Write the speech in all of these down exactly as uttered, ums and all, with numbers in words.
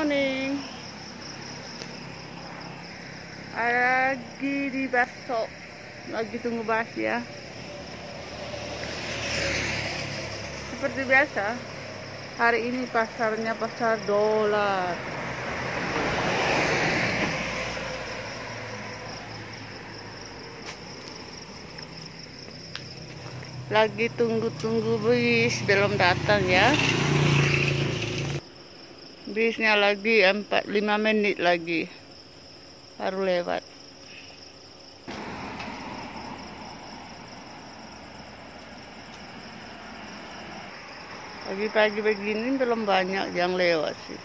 morning. Lagi di Baso, lagi tunggu bus ya. Seperti biasa, hari ini pasarnya pasar dolar. Lagi tunggu-tunggu bis, belum datang ya. Bisnya lagi empat lima menit lagi baru lewat. Pagi-pagi begini belum banyak yang lewat sih.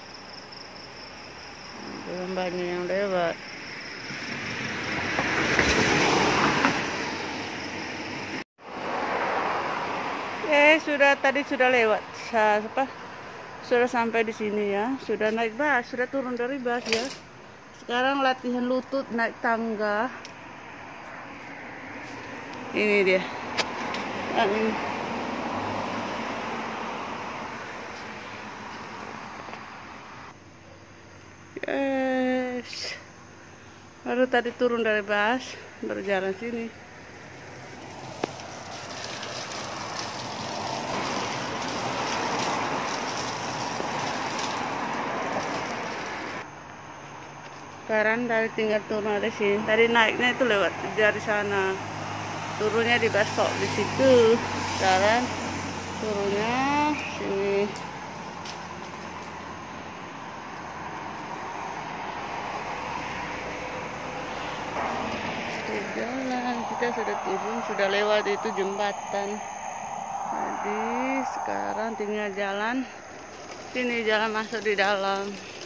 Belum banyak yang lewat. Eh, sudah tadi sudah lewat. Apa? Sudah sampai di sini ya. Sudah naik bus, sudah turun dari bus ya. Sekarang latihan lutut naik tangga. Ini dia. Nah, ini. Yes. Baru tadi turun dari bus, berjalan sini. Sekarang dari tinggal turun dari sini. Tadi naiknya itu lewat dari sana. Turunnya di Baso di situ. Sekarang turunnya sini. Di jalan kita sudah turun, sudah lewat itu jembatan. Jadi sekarang tinggal jalan. Sini jalan masuk di dalam.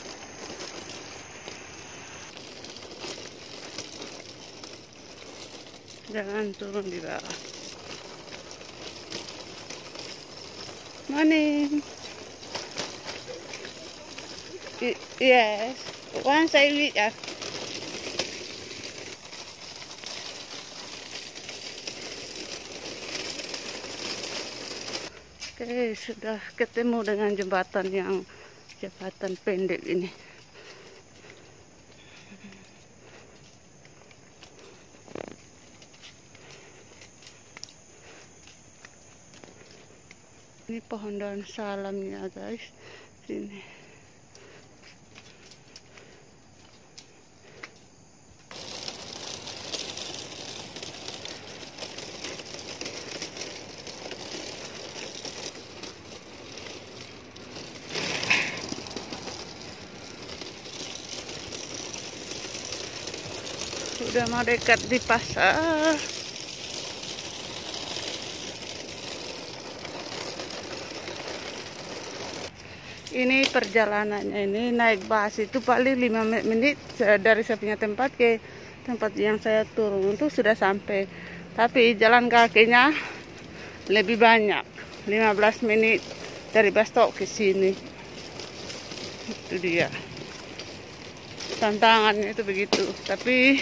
Jangan turun di bawah. Morning. Y yes. Once I read ya. Oke, sudah ketemu dengan jembatan yang jembatan pendek ini. Ini pohon daun salamnya guys, sini. Sudah mau dekat di pasar. Ini perjalanannya ini naik bus itu paling lima menit dari saya punya tempat ke tempat yang saya turun itu sudah sampai. Tapi jalan kakinya lebih banyak, lima belas menit dari bus stop ke sini. Itu dia. Tantangannya itu begitu, tapi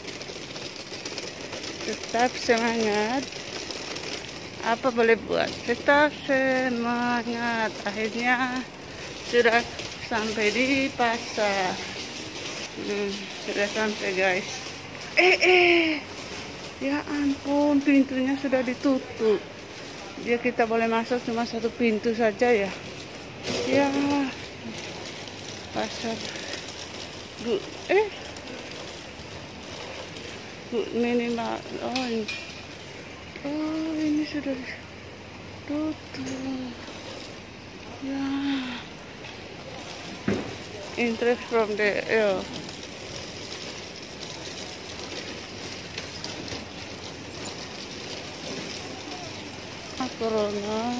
tetap semangat. Apa boleh buat? Tetap semangat. Akhirnya sudah sampai di pasar. Hmm, sudah sampai guys. Eh eh, ya ampun, pintunya sudah ditutup. Dia kita boleh masuk cuma satu pintu saja ya. Ya, pasar. Bu, eh, bu minimal. Oh ini, oh ini sudah tutup. Ya. Interest from the air. Ah, corona.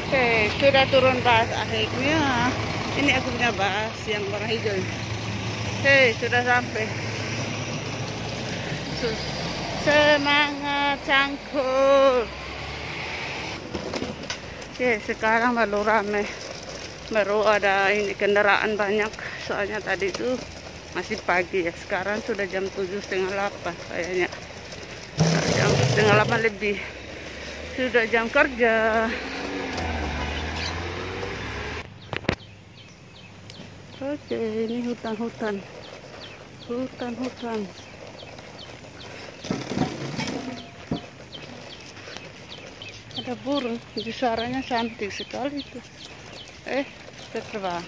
Oke, sudah turun bas akhirnya. Ini aku punya bas yang warna hijau. Oke, sudah sampai. Semangat cangkul. Oke, sekarang baru rame. Baru ada ini kendaraan banyak. Soalnya tadi itu masih pagi ya. Sekarang sudah jam tujuh setengah delapan kayaknya. Jam setengah delapan lebih. Sudah jam kerja. Oke, ini hutan-hutan. Hutan-hutan. Ada burung, jadi suaranya cantik sekali itu. Eh, terbang.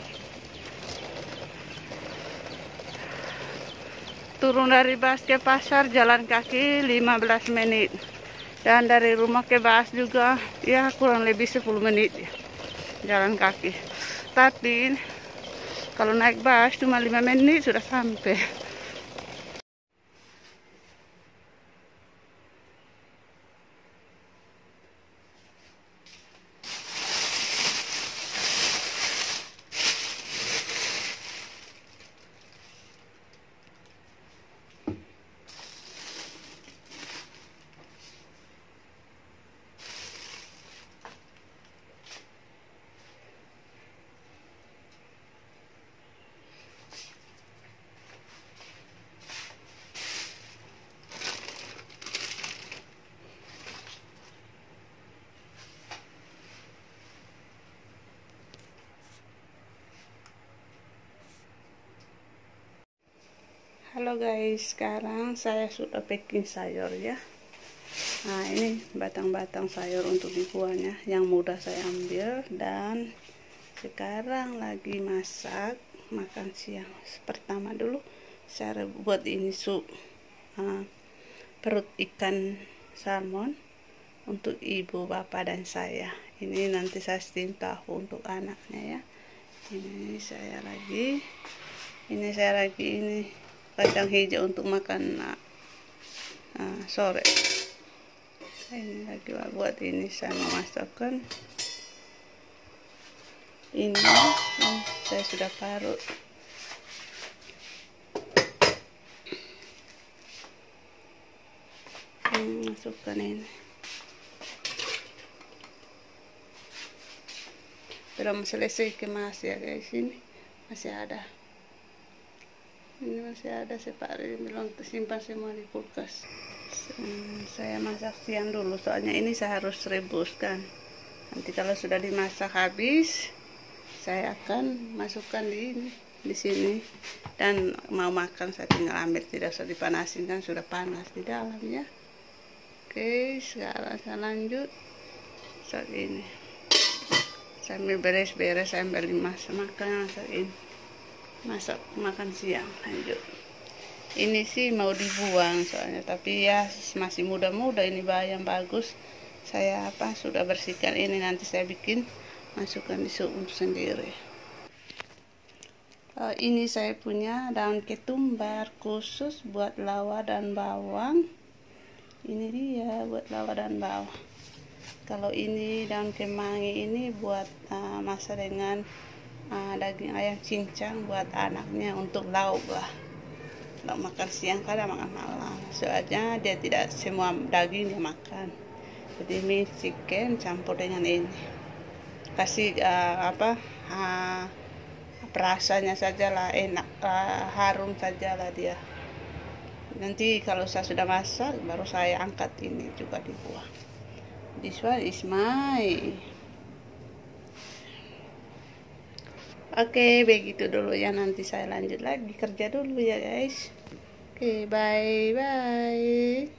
Turun dari bus ke pasar jalan kaki lima belas menit. Dan dari rumah ke bus juga ya kurang lebih sepuluh menit ya. Jalan kaki. Tapi kalau naik bus cuma lima menit sudah sampai. Halo guys, sekarang saya sudah packing sayur ya. Nah, ini batang-batang sayur untuk dibuahnya. Yang mudah saya ambil dan sekarang lagi masak makan siang. Pertama dulu saya buat ini sup uh, perut ikan salmon untuk ibu, bapak dan saya. Ini nanti saya steam tahu untuk anaknya ya. Ini saya lagi ini saya lagi ini kacang hijau untuk makan uh, uh, sore. Ini lagi buat ini saya memasakkan ini, ini saya sudah parut. Hmm, masukkan ini. Belum selesai kemas ya guys, ini masih ada. Ini masih ada separuh, belum tersimpan semua di kulkas. Hmm, saya masak siang dulu, soalnya ini saya harus rebuskan. Nanti kalau sudah dimasak habis, saya akan masukkan di ini, di sini. Dan mau makan saya tinggal ambil, tidak usah dipanasin kan sudah panas di dalam ya. Oke, sekarang saya lanjut saat ini. Sambil beres-beres sambil dimasak makan saat ini. Masak makan siang lanjut. Ini sih mau dibuang soalnya, tapi ya masih muda-muda, ini bayam bagus. Saya apa sudah bersihkan ini, nanti saya bikin masukkan di sup sendiri. Uh, ini saya punya daun ketumbar khusus buat lawar dan bawang. Ini dia buat lawar dan bawang. Kalau ini daun kemangi ini buat uh, masak dengan Uh, daging ayam cincang buat anaknya untuk lauk lah. Kalau makan siang kadang makan malam. Soalnya dia tidak semua daging dia makan. Jadi mie chicken campur dengan ini. Kasih uh, apa? Uh, rasanya sajalah enak, uh, harum sajalah dia. Nanti kalau saya sudah masak baru saya angkat ini juga dibuang. This one is my. Oke, begitu dulu ya, nanti saya lanjut lagi kerja dulu ya guys. Oke, bye bye.